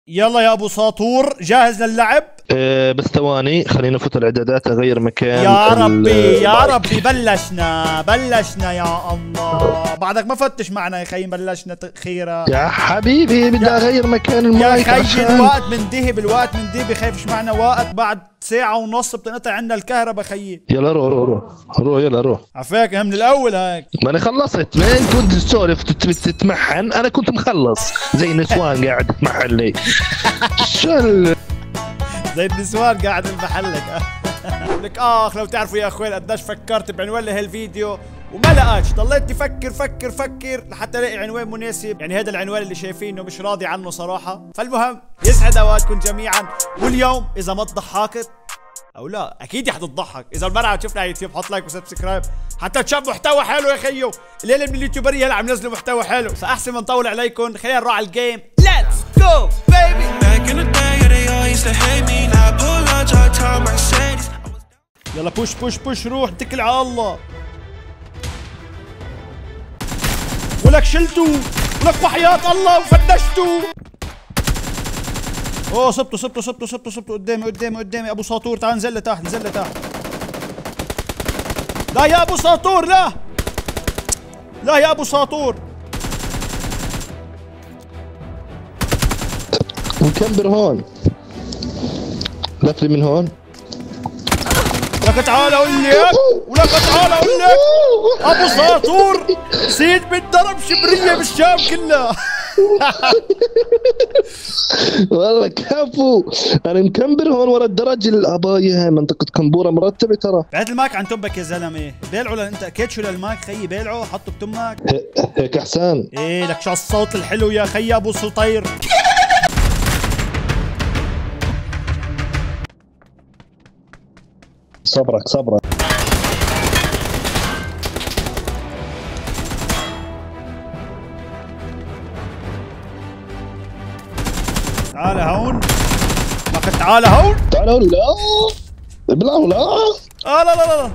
يلا يا ابو ساطور جاهز للعب؟ بس ثواني خلينا نفوت الاعدادات اغير مكان. يا ربي يا ربي بلشنا يا الله. بعدك ما فتش معنا يا خي. بلشنا خيره يا حبيبي بدي اغير مكان المايك يا خي. عشان الوقت منتهي بخافش معنا وقت. بعد ساعة ونص بتنقطع عنا الكهرباء خيي. يلا روح يلا روح. عفاك من الاول هيك. ما انا خلصت. ما انت كنت تسولف تتمحن، انا كنت مخلص زي النسوان قاعد تتمحن لي. شو زي النسوان قاعد بمحلك. لك لو تعرفوا يا اخوان قديش فكرت بعنوان لهالفيديو وما لقيتش. ضليت فكر لحتى الاقي عنوان مناسب. يعني هذا العنوان اللي شايفينه مش راضي عنه صراحة. فالمهم يسعد اوقاتكم جميعا. واليوم اذا ما تضحكت او لا اكيد حتضحك. اذا المرة تشوفنا على يوتيوب حط لايك وسبسكرايب حتى تشوف محتوى حلو يا خيو. الليله من اليوتيوبريه هلا عم ينزلوا محتوى حلو. فاحسن ما نطول عليكم خلينا نروح على الجيم. ليتس جو بيبي. يلا بوش روح اتكل على الله. ولك شلتو ولك وحياة الله وفدشتو. اوه صبته قدامي ابو ساطور. تعال نزل لتحت لا يا ابو ساطور لا يا ابو ساطور. مكبر هون. لف لي من هون. لك تعال اقول لك ابو ساطور زيد بالضرب شبريه بالشام كلها. والله كفو. انا مكمبر هون ورا الدرج. الابايه هاي منطقه كمبوره مرتبه ترى. بعت المايك عن تمك يا زلمه. بيلعوا انت اكيد شو للمايك خيي. بيلعوا حطوا بتمك هيك احسن. ايه لك شو الصوت الحلو يا خي ابو سطير. صبرك تعال هون. لك تعال هون. لا ابلعوا لا. لا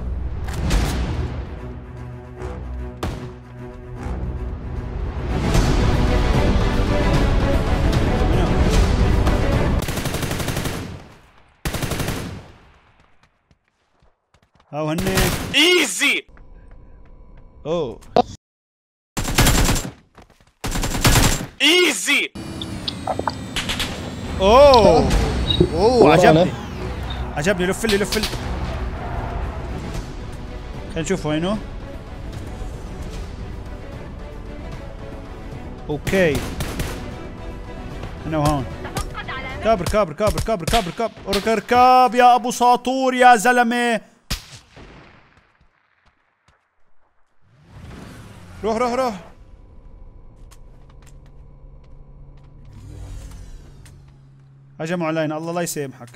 هاو هنيك ايزي. اوه ايزي. اوه عجبني. لف لي خلينا نشوف وينه. اوكي هنا وهون. كابر اركب يا ابو ساطور يا زلمه. روح هجموا علينا. الله لا يسامحك.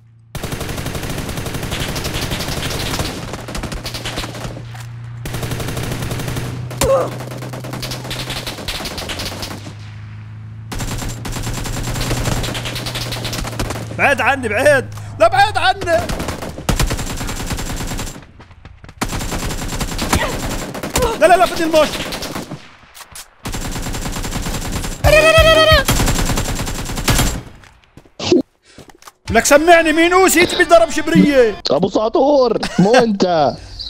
بعد عني لا بعد عني. لا بدي الموش. لك سمعني مين اوسيت بيضرب شبريه. ابو ساطور مو انت.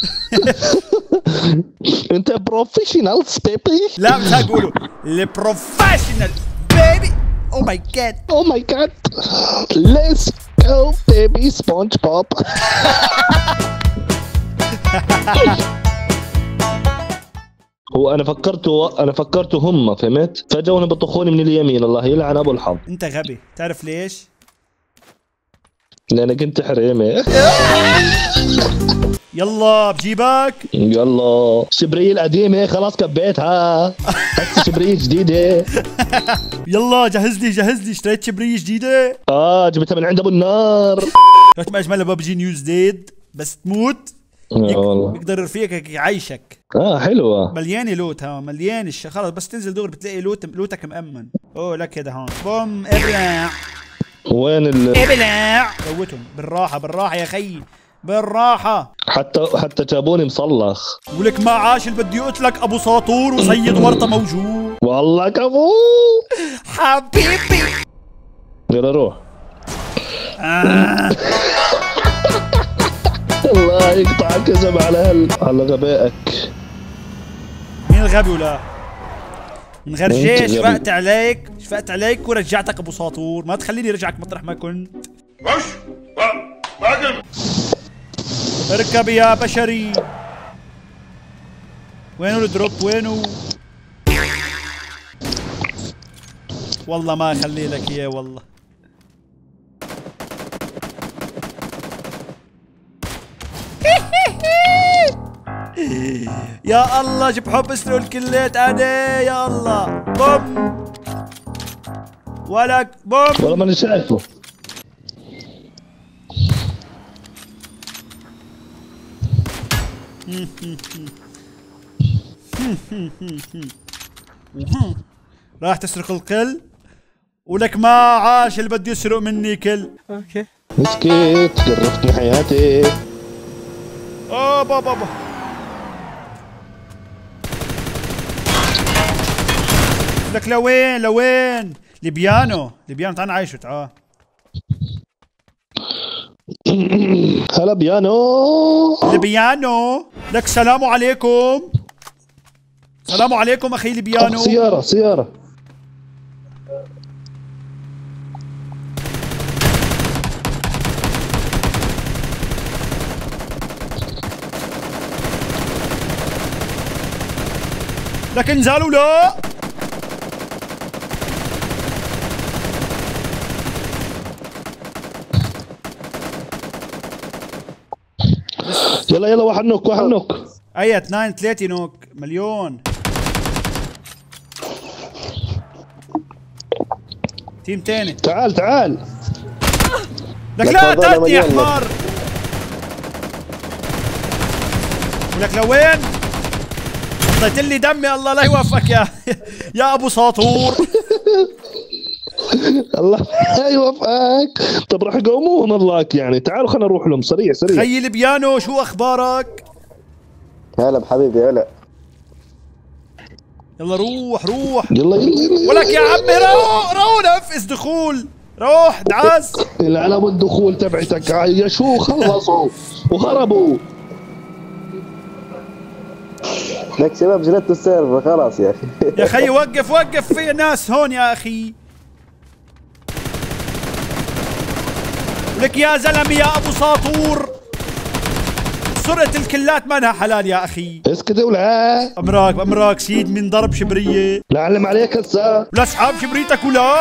انت بروفيشنال بيبي. لا مش هقوله البروفيشنال بيبي. او ماي جاد ليتس جو بيبي سبونج بوب. هو انا فكرته هم فهمت. فجأة بطخوني من اليمين. الله يلعن ابو الحظ. انت غبي. تعرف ليش؟ لأنك أنت حريمة. يلا بجيبك. يلا شبرية القديمة خلاص كبيتها. هسه شبرية جديدة. يلا جهز لي اشتريت شبرية جديدة. جبتها من عند ابو النار. شفت ما اجملها ببجي نيوز ديد. بس تموت يقدر رفيقك يعيشك. حلوة مليانة لوت. مليانة خلص بس تنزل دغري بتلاقي لوتك مأمن. اوه لك هذا هون بوم ابلع. وين ابلع. موتهم بالراحة يا خيي بالراحة. حتى جابوني مصلخ. ولك ما عاش اللي بدي اقتلك ابو ساطور وسيد ورطة موجود. والله كفو حبيبي. يلا روح. الله يقطعك يا زلمه على غبائك. مين الغبي ولا؟ من غير أنت جيش غبي. شفقت عليك ورجعتك ابو ساطور، ما تخليني ارجعك مطرح ما كنت. اركب يا بشري. وينو الدروب وينو؟ والله ما اخلي لك اياه والله. يا الله جيب حب اسلو الكليت انا يا الله. بوم ولك بوم. والله ماني شايفه. راح تسرق الكل ولك ما عاش اللي بده يسرق مني كل. اوكي مسكت قرفتني حياتي. بابا لك لوين لبيانو تعال نعيشه تعال. هلا بيانو. لبيانو لك سلام عليكم اخي لبيانو. سيارة لك انزلوا لا. يلا واحد نوك. اي 2 3 نوك مليون. تيم تاني تعال لك لا تاتني يا حمار. لك لوين حطيت لي دمي. الله لا يوفقك يا ابو ساطور. الله يوفقك. طب راح يقومون الله يعني. تعالوا خلينا نروح لهم سريع. خيي البيانو شو اخبارك؟ هلا بحبيبي هلا. يلا روح يلا ولك يا عمي رو نفس دخول. روح دعس العلم الدخول تبعتك يا شو خلصوا وهربوا. لك شباب جلدتوا السيرفر خلاص يا اخي. يا خي وقف في ناس هون يا اخي. لك يا زلمه يا ابو ساطور سرقة الكلات ما لها حلال يا اخي. اسكت ولا امراك سيد من ضرب شبريه. لا علم عليك هسه. ولا اسحاب شبريتك ولا.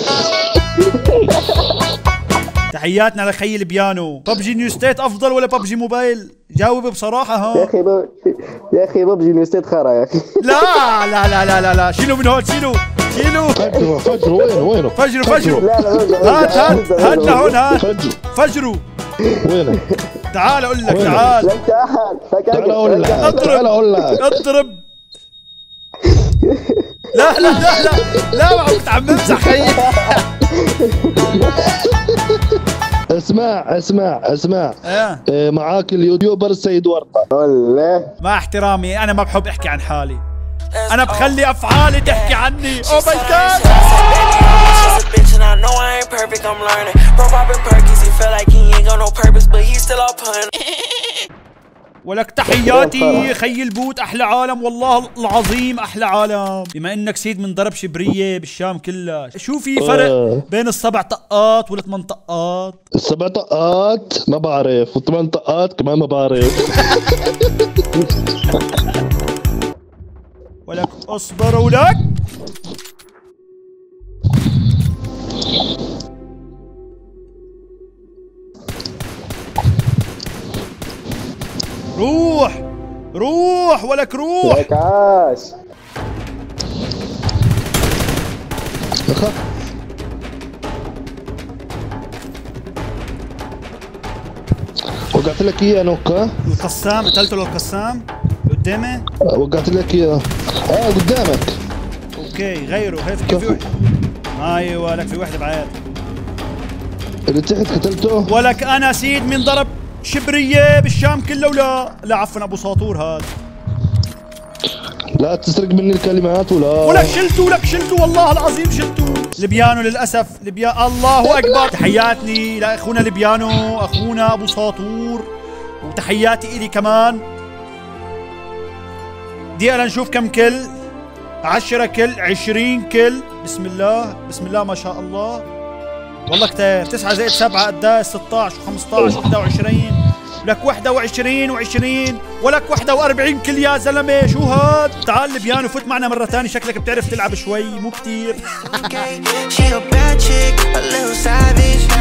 تحياتنا لخي البيانو. ببجي نيو ستيت افضل ولا ببجي موبايل؟ جاوب بصراحه ها. يا اخي ببجي نيو ستيت خرا يا اخي. لا شيلوا من هون شيلوا. فجروا وينه فجروا. لا هات لهون هات. فجروا وينه. تعال اقول لك تعال. تعال اقول لك اضرب. لا ما كنت عم بمزح خيي. اسمع معاك اليوتيوبر سيد ورطة. والله مع احترامي انا ما بحب احكي عن حالي. انا بخلي افعالي تحكي عني. او ماي جاد. ولك تحياتي خي البوت. احلى عالم والله العظيم احلى عالم. بما انك سيد من ضرب شبريه بالشام كلها، شو في فرق بين السبع طقات والثمان طقات؟ السبع طقات ما بعرف والثمان طقات كمان ما بعرف. ولك اصبر ولك. روح ولك روح. لك عاش. وقعت لك اياه نوكا. القسام قتلته للقسام قدامي. وقعت لك اياه قدامك. اوكي غيره هي في وحده. ايوه لك في وحده بعيد. اللي تحت قتلته. ولك انا سيد من ضرب شبريه بالشام كله. ولا لا عفوا ابو ساطور هذا. لا تسرق مني الكلمات ولا. ولك شلته والله العظيم شلته. البيانو للاسف الله اكبر. تحياتي لاخونا البيانو، اخونا ابو ساطور، وتحياتي الي كمان. دقيقة لنشوف كم كل. 10 كل، 20 كل. بسم الله بسم الله ما شاء الله. والله كتير. 9 زائد 7 قداش؟ 16 و15 21. ولك 21 و20 ولك 41 كل يا زلمه. شو هاد؟ تعال البيانو فوت معنا مره ثانيه، شكلك بتعرف تلعب شوي مو كتير.